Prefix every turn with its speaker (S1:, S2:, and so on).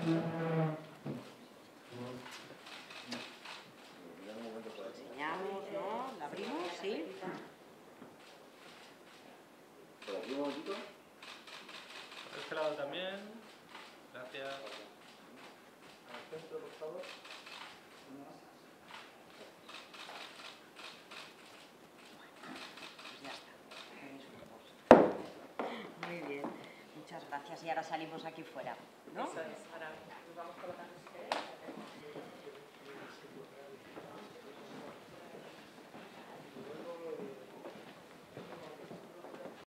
S1: Enseñamos, ¿no? ¿La abrimos? Sí.
S2: ¿Por aquí un momentito?
S3: Por este lado también. Gracias.
S2: Al centro, por favor.
S1: Pues ya está. Tenéis un poco. Muy bien. Muchas gracias. Y ahora salimos aquí fuera, ¿no?
S4: Eso es. Ahora nos vamos colocando si queréis.